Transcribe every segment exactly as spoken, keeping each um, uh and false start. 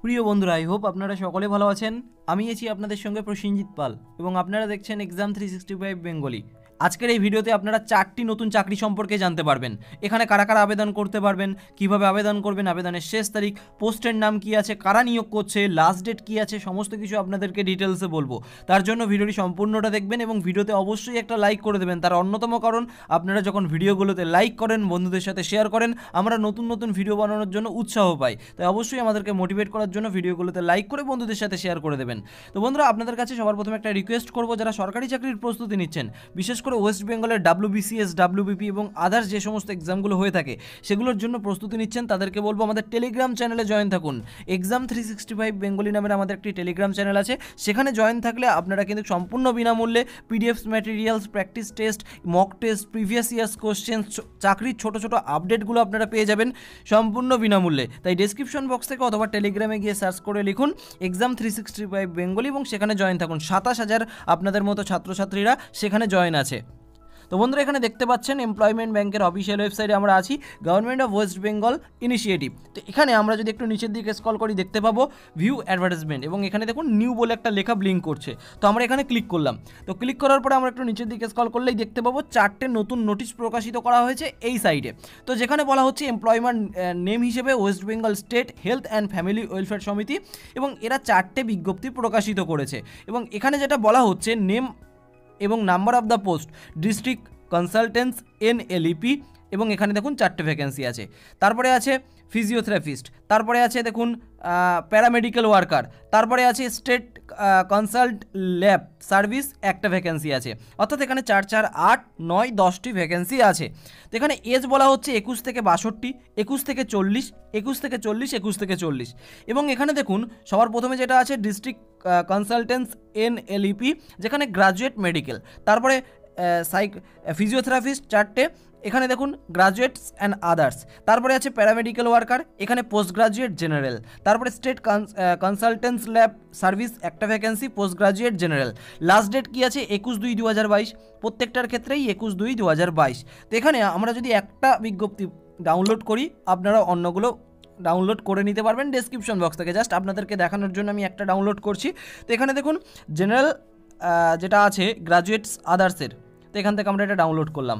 প্রিয় বন্ধুরা, I hope আপনারা সকলে ভালো আছেন। আমি আছি আপনাদের সঙ্গে প্রসেনজিৎ পাল এবং আপনারা দেখছেন exam three sixty five Bengali. আজকের এই ভিডিওতে আপনারা চারটি নতুন চাকরি সম্পর্কে জানতে পারবেন। এখানে কারা কারা আবেদন করতে পারবেন, কিভাবে আবেদন করবেন, আবেদনের শেষ তারিখ, পোস্টের নাম কি আছে, কারা নিয়োগ করছে, লাস্ট ডেট কি আছে, সমস্ত কিছু আপনাদেরকে ডিটেলসে বলবো। তার জন্য ভিডিওটি সম্পূর্ণটা দেখবেন এবং ভিডিওতে অবশ্যই একটা লাইক করে দেবেন। তার অন্যতম কারণ, আপনারা যখন ভিডিওগুলোতে লাইক করেন, বন্ধুদের সাথে শেয়ার করেন, আমরা নতুন নতুন ভিডিও বানানোর জন্য উৎসাহ পাই। তাই অবশ্যই আমাদেরকে মোটিভেট করার জন্য ভিডিওগুলোতে লাইক করে বন্ধুদের সাথে শেয়ার করে দেবেন। তো বন্ধুরা, আপনাদের কাছে সবার প্রথমে একটা রিকোয়েস্ট করবো, যারা সরকারি চাকরির প্রস্তুতি নিচ্ছেন, বিশেষ করে ওয়েস্ট বেঙ্গলের ডাব্লিউবিসিএস, ডাব্লিউবিপি এবং আদার্স যে সমস্ত এক্সামগুলো হয়ে থাকে সেগুলোর জন্য প্রস্তুতি নিচ্ছেন, তাদেরকে বলবো আমাদের টেলিগ্রাম চ্যানেলে জয়েন থাকুন। Exam three sixty five Bengali নামের আমাদের একটি টেলিগ্রাম চ্যানেল আছে। সেখানে জয়েন থাকলে আপনারা কিন্তু সম্পূর্ণ বিনামূল্যে PDFs, materials, practice test, mock test, previous years question, চাকরির ছোটো ছোটো আপডেটগুলো আপনারা পেয়ে যাবেন সম্পূর্ণ বিনামূল্যে। তাই ডেসক্রিপশন বক্স থেকে অথবা টেলিগ্রামে গিয়ে সার্চ করে লিখুন exam three sixty five Bengali এবং সেখানে জয়েন থাকুন। সাতাশ হাজার আপনাদের মতো ছাত্রছাত্রীরা সেখানে জয়েন আছে। তো বন্ধুরা, এখানে দেখতে পাচ্ছেন এমপ্লয়মেন্ট ব্যাংকের অফিসিয়াল ওয়েবসাইটে আমরা আছি, government of West Bengal initiative. তো এখানে আমরা যদি একটু নিচের দিকে স্ক্রল করি দেখতে পাবো ভিউ অ্যাডভার্টাইজমেন্ট এবং এখানে দেখুন নিউ বলে একটা লেখা ব্লিঙ্ক করছে। তো আমরা এখানে ক্লিক করলাম। তো ক্লিক করার পরে আমরা একটু নিচের দিকে স্ক্রল করলেই দেখতে পাবো চারটে নতুন নোটিশ প্রকাশিত করা হয়েছে এই সাইডে। তো যেখানে বলা হচ্ছে এমপ্লয়মেন্ট নেম হিসেবে West Bengal State Health and Family Welfare Samiti, এবং এরা চারটে বিজ্ঞপ্তি প্রকাশিত করেছে। এবং এখানে যেটা বলা হচ্ছে নেম এবং number of the post district consultants NLEP, এবং এখানে দেখুন চারটে ভ্যাকেন্সি আছে। তারপরে আছে ফিজিওথেরাপিস্ট, তারপরে আছে দেখুন প্যারামেডিক্যাল ওয়ার্কার, তারপরে আছে স্টেট কনসাল্ট ল্যাব সার্ভিস একটা ভ্যাকেন্সি আছে। অর্থাৎ এখানে চার চার আট নয় দশটি ভ্যাকেন্সি আছে। তো এখানে এজ বলা হচ্ছে একুশ থেকে বাষট্টি, একুশ থেকে চল্লিশ, একুশ থেকে চল্লিশ, একুশ থেকে চল্লিশ। এবং এখানে দেখুন সবার প্রথমে যেটা আছে ডিস্ট্রিক্ট কনসালটেন্টস এনএলইপি, যেখানে গ্রাজুয়েট মেডিকেল, তারপরে সাইক ফিজিওথেরাপিস্ট চারটে, এখানে দেখুন গ্রাজুয়েটস অ্যান্ড আদার্স, তারপরে আছে প্যারামেডিক্যাল ওয়ার্কার, এখানে পোস্ট গ্রাজুয়েট জেনারেল, তারপরে স্টেট কনসালটেন্টস ল্যাব সার্ভিস একটা vacancy, post graduate general. Last date কী আছে একুশ দুই দু হাজার বাইশ, প্রত্যেকটার ক্ষেত্রেই একুশ দুই দু হাজার বাইশ। তো এখানে আমরা যদি একটা বিজ্ঞপ্তি ডাউনলোড করি, আপনারা অন্যগুলো ডাউনলোড করে নিতে পারবেন ডেসক্রিপশন বক্স থেকে। জাস্ট আপনাদেরকে দেখানোর জন্য আমি একটা ডাউনলোড করছি। তো এখানে দেখুন জেনারেল যেটা আছে গ্রাজুয়েটস আদার্সের, তো এখান থেকে আমরা এটা ডাউনলোড করলাম।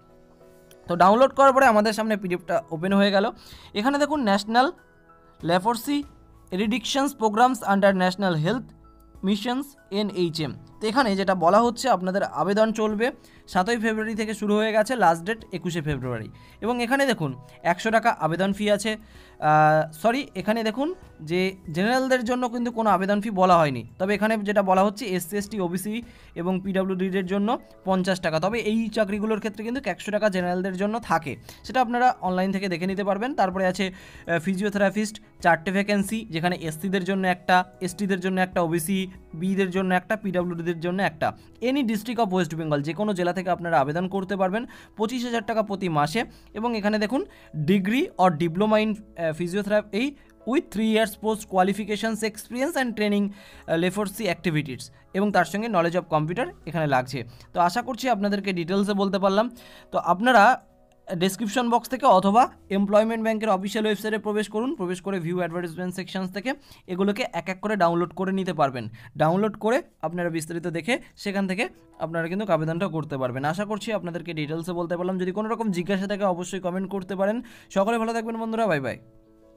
তো ডাউনলোড করার পরে আমাদের সামনে পিডিএফটা ওপেন হয়ে গেল। এখানে দেখুন National Leprosy Eradications Programs under National Health Missions NHM. তো এখানে যেটা বলা হচ্ছে আপনাদের আবেদন চলবে সাতই ফেব্রুয়ারি থেকে শুরু হয়ে গেছে, লাস্ট ডেট একুশে ফেব্রুয়ারি। এবং এখানে দেখুন একশো টাকা আবেদন ফি আছে। সরি, এখানে দেখুন যে জেনারেলদের জন্য কিন্তু কোনো আবেদন ফি বলা হয়নি, তবে এখানে যেটা বলা হচ্ছে এসসি এসটি ওবিসি এবং পিডাব্লিউডির জন্য পঞ্চাশ টাকা। তবে এই চাকরিগুলোর ক্ষেত্রে কিন্তু একশো টাকা জেনারেলদের জন্য থাকে, সেটা আপনারা অনলাইন থেকে দেখে নিতে পারবেন। তারপরে আছে ফিজিওথেরাপিস্ট চারটে ভ্যাকেন্সি, যেখানে এসসিদের জন্য একটা, এসটিদের জন্য একটা, ওবিসি বিদের জন্য একটা, পিডাব্লিউডিদের জন্য একটা। Any district of West Bengal, যে কোনো জেলা থেকে আপনারা আবেদন করতে পারবেন, পঁচিশ হাজার টাকা প্রতি মাসে। এবং এখানে দেখুন degree or diploma in physiotherapy with three years post qualifications experience and training leprosy activities, এবং তার সঙ্গে নলেজ অফ কম্পিউটার এখানে লাগছে। তো আশা করছি আপনাদেরকে ডিটেলসে বলতে পারলাম। তো আপনারা ডেসক্রিপশন বক্স থেকে অথবা এমপ্লয়মেন্ট ব্যাংকের অফিসিয়াল ওয়েবসাইটে প্রবেশ করুন, প্রবেশ করে ভিউ অ্যাডভার্টাইজমেন্ট সেকশনস থেকে এগুলোকে এক এক করে ডাউনলোড করে নিতে পারবেন। ডাউনলোড করে আপনারা বিস্তারিত দেখে সেখান থেকে আপনারা কিন্তু আবেদনটা করতে পারবেন। আশা করছি আপনাদেরকে ডিটেলসে বলতে পারলাম। যদি কোনো রকম জিজ্ঞাসা থাকে অবশ্যই কমেন্ট করতে পারেন। সকলে ভালো থাকবেন বন্ধুরা, বাই বাই।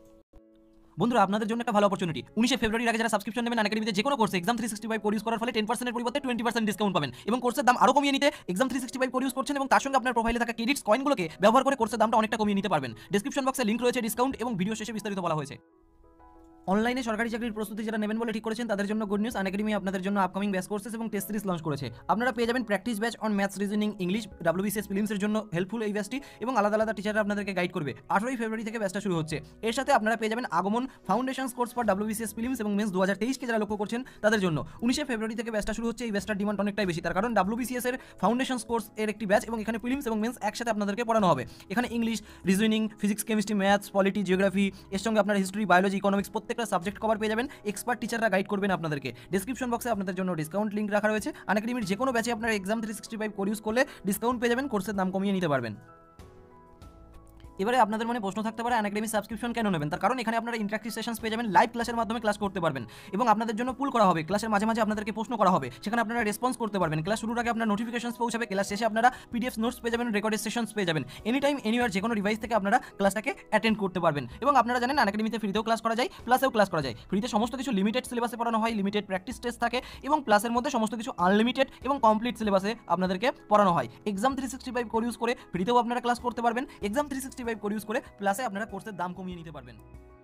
বন্ধুরা, আপনাদের জন্য একটা ভালো অপরচুনিটি। উনিশে ফেব্রুয়ারির আগে যারা সাবস্ক্রিপশন নেবেন আনএকাডেমিতে যে কোনো কোর্সে exam three sixty five course করার ফলে টেন পার্সেন্টের পরিবর্তে টোয়েন্টি পার্সেন্ট ডিসকাউন্ট পাবেন এবং কোর্সের দাম আরও কমিয়ে নিতে exam three sixty five course করছেন এবং তার সঙ্গে আপনার প্রোফাইলে থাকা ক্রেডিটস কয়েনগুলোকে ব্যবহার করে কোর্সের দামটা অনেকটা কমিয়ে নিতে পারবেন। ডেসক্রিপশন বক্সে লিঙ্ক রয়েছে ডিসকাউন্ট এবং ভিডিও শেষে বিস্তারিত বলা হয়েছে। অনলাইনে সরকারি চাকরির প্রস্তুতি যারা নেবেন বলে ঠিক করেছেন তাদের জন্য গুড নিউজ। আনএকাডেমি আপনাদের জন্য আপকামিং ব্যাচ কোর্সেস এবং টেস্ট সিরিজ লঞ্চ করেছে। আপনারা পেয়ে যাবেন practice batch on maths, reasoning, English, WBCS প্রিলিমসের জন্য হেল্পফুল এই ব্যাচটি, এবং আলাদা আলাদা টিচাররা আপনাদেরকে গাইড করবে। আঠারোই ফেব্রুয়ারি থেকে ব্যাচটা শুরু হচ্ছে। এর সাথে আপনারা পেয়ে যাবেন Agaman foundations course for WBCS prelims এবং মেন্স দু হাজার তেইশকে যারা লক্ষ্য করছেন তাদের জন্য। উনিশে ফেব্রুয়ারি থেকে ব্যাচটা শুরু হচ্ছে। এই ব্যাচটার ডিমান্ড অনেকটাই বেশি, তার কারণ ডাব্লিউবিসিএস এর ফাউন্ডেশনস কোর্স এর একটি ব্যাচ এবং এখানে প্রিলিমস এবং মেন্স একসাথে আপনাদেরকে পড়ানো হবে। এখানে English, reasoning, physics, chemistry, maths, polity, geography, এর সঙ্গে আপনার হিস্ট্রি, বায়োলজি, ইকোনমিক্স প্রত্যেকটা সাবজেক্ট কভার পেয়ে যাবেন। এক্সপার্ট টিচাররা গাইড করবেন আপনাদেরকে। ডেসক্রিপশন বক্সে আপনাদের জন্য ডিসকাউন্ট লিঙ্ক রাখা রয়েছে। আনএকাডেমির যে কোনো ব্যাচে আপনারা exam three sixty five course use করলে ডিসকাউন্ট পেয়ে যাবেন, কোর্সের দাম কমিয়ে নিতে পারবেন। এবারে আপনাদের মনে প্রশ্ন থাকতে পারে আনএকাডেমি সাবস্ক্রিপশন কেন নেবেন, তার কারণ এখানে আপনারা ইন্টারঅ্যাক্টিভ সেশনস পেয়ে যাবেন, লাইভ ক্লাসের মাধ্যমে ক্লাস করতে পারবেন এবং আপনাদের জন্য পুল করা হবে, ক্লাসের মাঝে মাঝে আপনাদেরকে প্রশ্ন করা হবে, সেখানে আপনারা রেসপন্স করতে পারবেন, ক্লাস শুরুর আগে আপনার নোটিফিকেশনস পৌঁছাবে, ক্লাস শেষে আপনারা পিডিএফ নোটস পেয়ে যাবেন, রেকর্ডেড সেশনস পেয়ে যাবেন, এনি টাইম এনিওয়ার যে কোনো ডিভাইস থেকে আপনারা ক্লাসটাকে অ্যাটেন্ড করতে পারবেন। এবং আপনারা জানেন আনএকাডেমিতে ফ্রিতেও ক্লাস করা যায়, প্লাসেও ক্লাস করা যায়। ফ্রিতে সমস্ত কিছু লিমিটেড সিলেবাসে পড়ানো হয়, লিমিটেড প্র্যাকটিস টেস্ট থাকে এবং প্লাসের মধ্যে সমস্ত কিছু আনলিমিটেড এবং কমপ্লিট সিলেবাসে আপনাদেরকে পড়ানো হয়। Exam three sixty five code use করে ফ্রিতেও আপনারা ক্লাস করতে পারবেন, exam three sixty five code use করে প্লাসে আপনারা কোর্সের দাম কমিয়ে নিতে পারবেন।